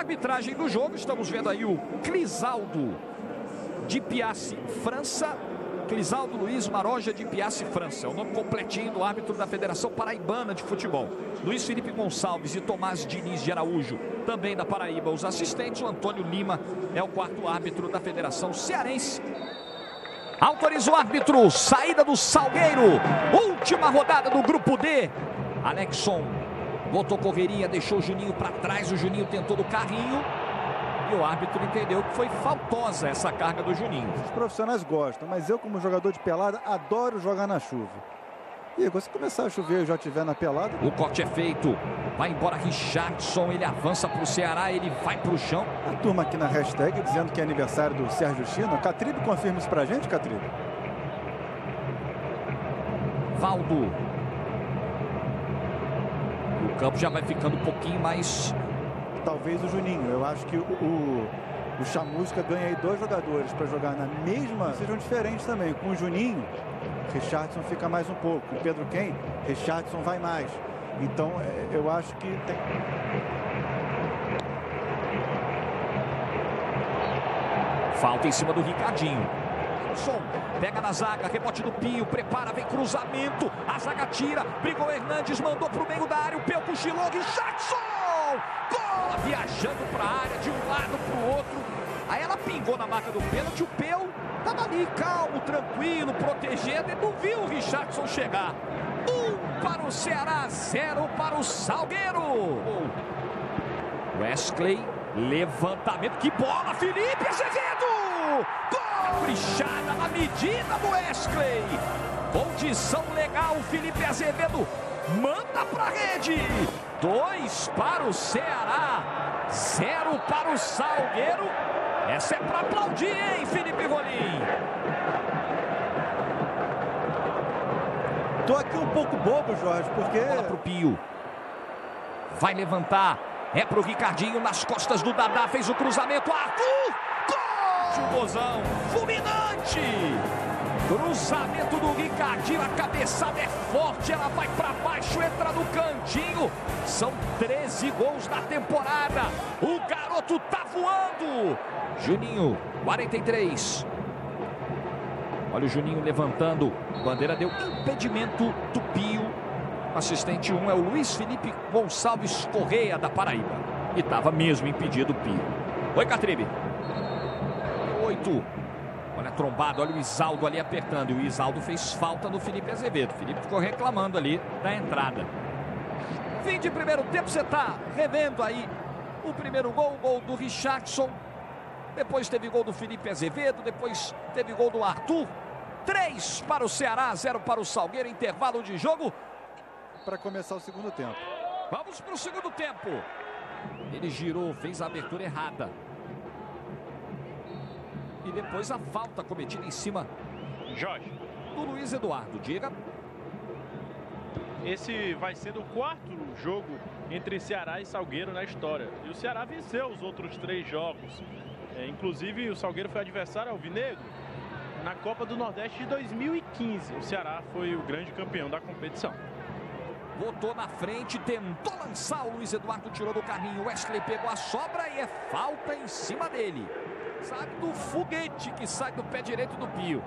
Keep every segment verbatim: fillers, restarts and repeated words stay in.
arbitragem do jogo, estamos vendo aí o Clisaldo de Piassi França. Clisaldo Luiz Maroja de Piassi França, é o nome completinho do árbitro da Federação Paraibana de Futebol. Luiz Felipe Gonçalves e Tomás Diniz de Araújo, também da Paraíba, os assistentes. O Antônio Lima é o quarto árbitro da Federação Cearense. Autoriza o árbitro, saída do Salgueiro, última rodada do grupo D. Alexson botou correria, deixou o Juninho para trás, o Juninho tentou do carrinho. E o árbitro entendeu que foi faltosa essa carga do Juninho. Os profissionais gostam, mas eu, como jogador de pelada, adoro jogar na chuva. E se começar a chover e já estiver na pelada... O corte é feito. Vai embora Richardson, ele avança para o Ceará, ele vai para o chão. A turma aqui na hashtag dizendo que é aniversário do Sérgio China. Catribe, confirma isso pra gente, Catribe. Valdo. O campo já vai ficando um pouquinho mais... Talvez o Juninho. Eu acho que o, o, o Chamusca ganha aí dois jogadores para jogar na mesma... Sejam diferentes também. Com o Juninho, Richardson fica mais um pouco. Com o Pedro Ken, Richardson vai mais. Então, eu acho que tem... Falta em cima do Ricardinho. Som, pega na zaga, rebote do Pio, prepara, vem cruzamento. A zaga tira, brigou Hernandes, mandou para o meio da área. O Peu cochilou, Richardson! Bola viajando para a área, de um lado para o outro. Aí ela pingou na marca do pênalti. O Peu estava ali, calmo, tranquilo, protegendo. E não viu o Richardson chegar. Um para o Ceará, zero para o Salgueiro. Wesley, levantamento. Que bola, Felipe Azevedo! Gol! Caprichada na medida do Wesley. Condição legal, Felipe Azevedo manda para a rede. Dois para o Ceará, zero para o Salgueiro. Essa é para aplaudir, hein, Felipe Rolim? Tô aqui um pouco bobo, Jorge, porque... Bola pro Pio. Vai levantar. É pro Ricardinho nas costas do Dadá. Fez o cruzamento. Arthur! Gol! Gozão fulminante! Cruzamento do Ricardinho, a cabeçada é forte, ela vai para baixo, entra no cantinho. São treze gols na temporada. O garoto tá voando. Juninho, quarenta e três. Olha o Juninho levantando. Bandeira deu impedimento do Pio. Assistente um é o Luiz Felipe Gonçalves Correia, da Paraíba. E estava mesmo impedido o Pio. Oi, Catribe. Oito. Olha a trombada, olha o Isaldo ali apertando. E o Isaldo fez falta no Felipe Azevedo. O Felipe ficou reclamando ali da entrada. Fim de primeiro tempo, você está revendo aí o primeiro gol, o gol do Richardson. Depois teve gol do Felipe Azevedo, depois teve gol do Arthur. Três para o Ceará, zero para o Salgueiro. Intervalo de jogo. Para começar o segundo tempo. Vamos para o segundo tempo. Ele girou, fez a abertura errada. E depois a falta cometida em cima Jorge. do Luiz Eduardo. Diga. Esse vai ser o quarto jogo entre Ceará e Salgueiro na história. E o Ceará venceu os outros três jogos. É, inclusive o Salgueiro foi adversário alvinegro na Copa do Nordeste de dois mil e quinze. O Ceará foi o grande campeão da competição. Botou na frente, tentou lançar. O Luiz Eduardo tirou do carrinho. Wesley pegou a sobra e é falta em cima dele. Sabe do foguete que sai do pé direito do Pio.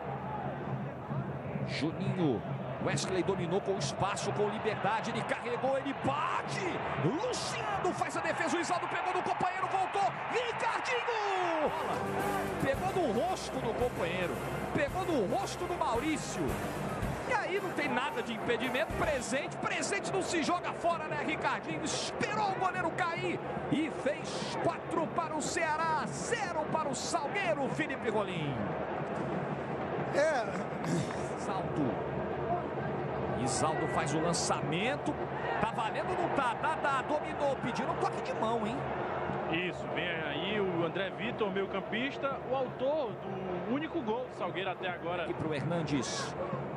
Juninho. Wesley dominou com espaço, com liberdade. Ele carregou, ele bate. Luciano faz a defesa. O Isaldo pegou no companheiro, voltou. Ricardinho! Pegou no rosto do companheiro. Pegou no rosto do Maurício. E aí não tem nada de impedimento. Presente, presente não se joga fora, né, Ricardinho? Esperou o goleiro cair e fez quatro para o Ceará, zero para o Salgueiro, Felipe Rolim. É... Salto. Isaldo faz o lançamento. Tá valendo ou não tá? Dadá dominou, pedindo um toque de mão, hein? Isso, vem aí o André Vitor, meio campista, o autor do único gol do Salgueiro até agora. E pro Hernandes.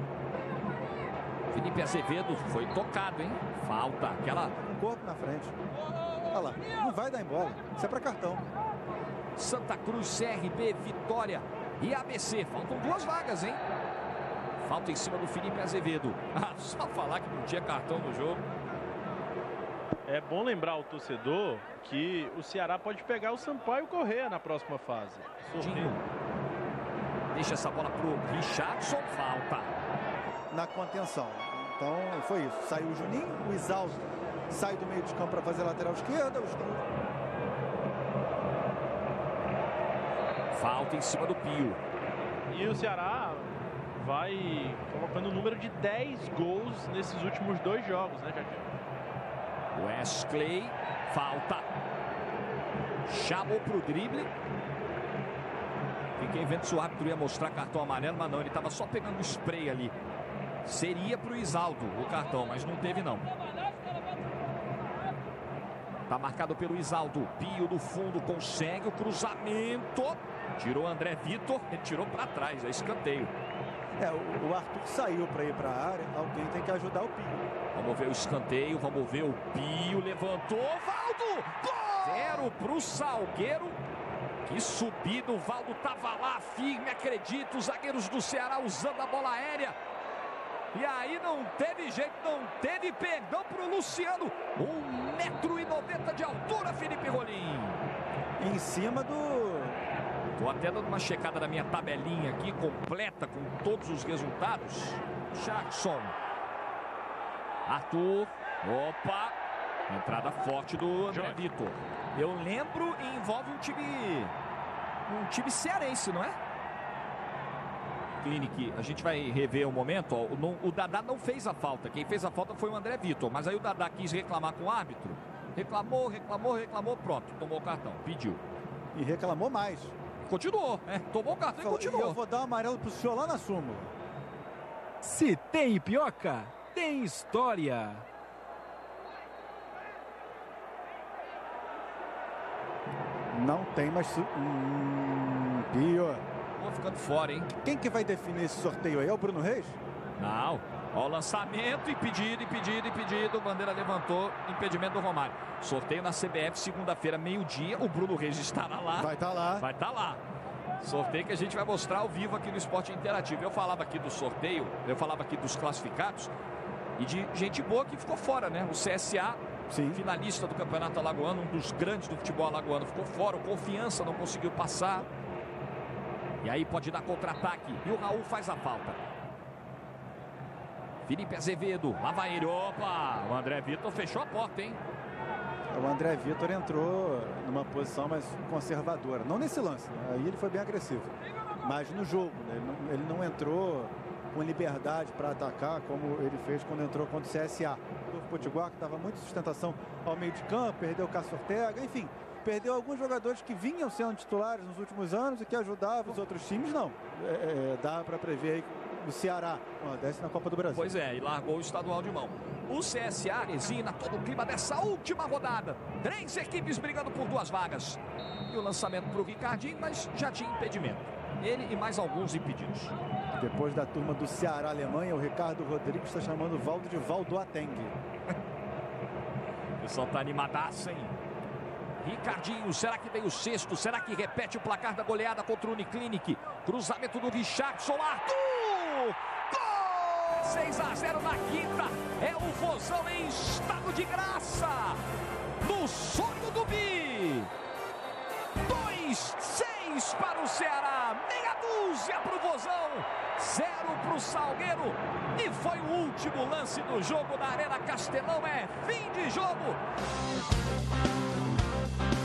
Felipe Azevedo foi tocado, hein? Falta, aquela... Um corpo na frente. Olha lá, não vai dar embora. Isso é para cartão. Santa Cruz, C R B, Vitória e A B C. Faltam duas vagas, hein? Falta em cima do Felipe Azevedo. Ah, só falar que não tinha cartão no jogo. É bom lembrar ao torcedor que o Ceará pode pegar o Sampaio Corrêa na próxima fase. Sorteio. Deixa essa bola pro Richardson, falta. Na contenção. Então foi isso. Saiu o Juninho, o Isaldo sai do meio de campo para fazer a lateral esquerda. Os... Falta em cima do Pio. E o Ceará vai colocando o número de dez gols nesses últimos dois jogos, né, Jaquim? Wesley, falta. Chamou pro drible. Fiquei vendo se o árbitro ia mostrar cartão amarelo, mas não, ele estava só pegando o spray ali. Seria pro Isaldo o cartão, mas não teve não. Tá marcado pelo Isaldo. Pio do fundo consegue o cruzamento. Tirou André Vitor, ele tirou para trás, é escanteio. É, o, o Arthur saiu para ir para a área, alguém tem que ajudar o Pio. Vamos ver o escanteio, vamos ver o Pio, levantou, Valdo! Gol! Zero pro Salgueiro. Que subida, o Valdo tava lá firme, acredito, os zagueiros do Ceará usando a bola aérea. E aí não teve jeito, não teve perdão pro Luciano. Um metro e noventa de altura, Felipe Rolim. Em cima do... Tô até dando uma checada na minha tabelinha aqui, completa com todos os resultados. Jackson. Arthur. Opa. Entrada forte do André Vitor. Eu lembro e envolve um time... Um time cearense, não é? Clinic, a gente vai rever o momento. Ó, o, o Dadá não fez a falta. Quem fez a falta foi o André Vitor. Mas aí o Dadá quis reclamar com o árbitro. Reclamou, reclamou, reclamou. Pronto, tomou o cartão. Pediu. E reclamou mais. Continuou, né? Tomou o cartão Falou, e continuou. E eu vou dar um amarelo pro senhor lá na súmula. Se tem Ipioca, tem história. Não tem, mas... Hum, Pio. Vou ficando fora, hein? Quem que vai definir esse sorteio aí? É o Bruno Reis? Não. Ó, o lançamento, impedido, impedido, impedido. Bandeira levantou, impedimento do Romário. Sorteio na C B F, segunda-feira, meio-dia. O Bruno Reis estará lá. Vai estar tá lá. Vai estar tá lá. Sorteio que a gente vai mostrar ao vivo aqui no Esporte Interativo. Eu falava aqui do sorteio, eu falava aqui dos classificados e de gente boa que ficou fora, né? O C S A, Sim. finalista do Campeonato Alagoano, um dos grandes do futebol alagoano, ficou fora. O Confiança não conseguiu passar. E aí pode dar contra-ataque. E o Raul faz a falta. Felipe Azevedo, lá vai ele. Opa! O André Vitor fechou a porta, hein? O André Vitor entrou numa posição mais conservadora. Não nesse lance, né? Aí ele foi bem agressivo. Mas no jogo, né? ele, não, ele não entrou com liberdade para atacar como ele fez quando entrou contra o C S A. O Potiguar, que estava muito sustentação ao meio de campo, perdeu o Cássio Ortega, enfim. Perdeu alguns jogadores que vinham sendo titulares nos últimos anos e que ajudavam os outros times, não. É, é, dá para prever aí o Ceará ó, desce na Copa do Brasil. Pois é, e largou o estadual de mão. O C S A resina todo o clima dessa última rodada. Três equipes brigando por duas vagas. E o lançamento para o Ricardinho, mas já tinha impedimento. Ele e mais alguns impedidos. Depois da turma do Ceará Alemanha, o Ricardo Rodrigues está chamando o Valdo de Valdo Ateng. O pessoal tá animadaço, hein? Ricardinho, será que vem o sexto? Será que repete o placar da goleada contra o Uniclinic? Cruzamento do Richardson, Arthur! Gol! seis a zero na quinta. É o Vozão em estado de graça. No sonho do Bi. dois seis para o Ceará. Meia dúzia para o Vozão. Zero para o Salgueiro. E foi o último lance do jogo na Arena Castelão. É fim de jogo.